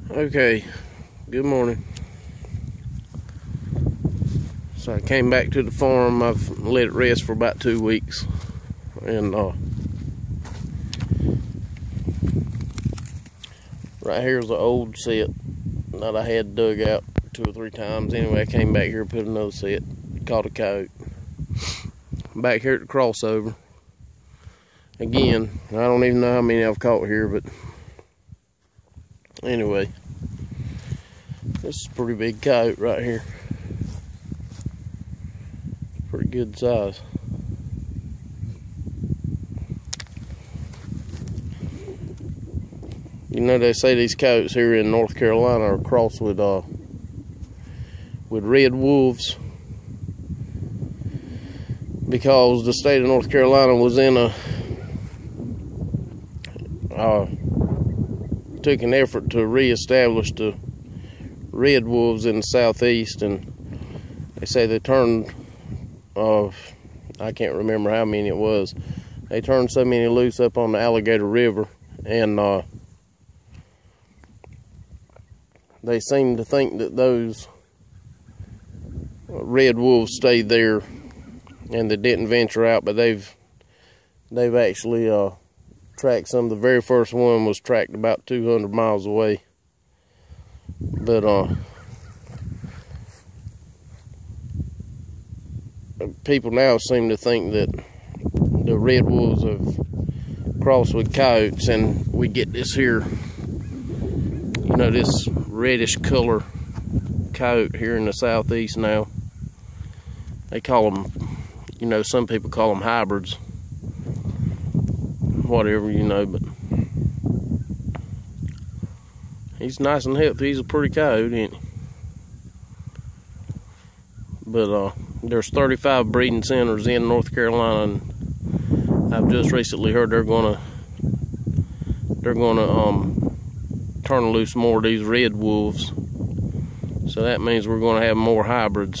Okay, good morning. So I came back to the farm. I've let it rest for about 2 weeks, and right here's the old set that I had dug out 2 or 3 times. Anyway, I came back here and put another set, caught a coyote. Back here at the crossover again. I don't even know how many I've caught here, but anyway, this is a pretty big coyote right here. Pretty good size. You know, they say these coyotes here in North Carolina are crossed with red wolves, because the state of North Carolina was in took an effort to reestablish the red wolves in the southeast, and they say they turned I can't remember how many it was. They turned so many loose up on the Alligator River, and they seem to think that those red wolves stayed there and they didn't venture out, but they've actually tracked some. The very first one was tracked about 200 miles away, but people now seem to think that the red wolves have crossed with coyotes, and we get this here, you know, this reddish color coyote here in the southeast now. They call them, you know, some people call them hybrids, whatever, you know, but he's nice and healthy. He's a pretty coyote, ain't he? But there's 35 breeding centers in North Carolina, and I've just recently heard they're gonna turn loose more of these red wolves. So that means we're gonna have more hybrids,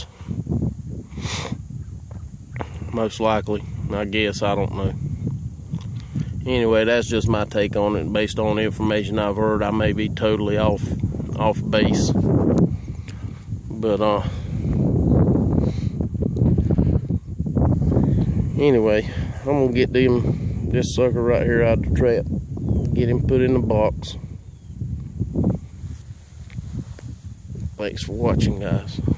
most likely. I guess, I don't know. Anyway, that's just my take on it based on the information I've heard. I may be totally off base, but anyway, I'm gonna get this sucker right here out of the trap, get him put in the box. Thanks for watching, guys.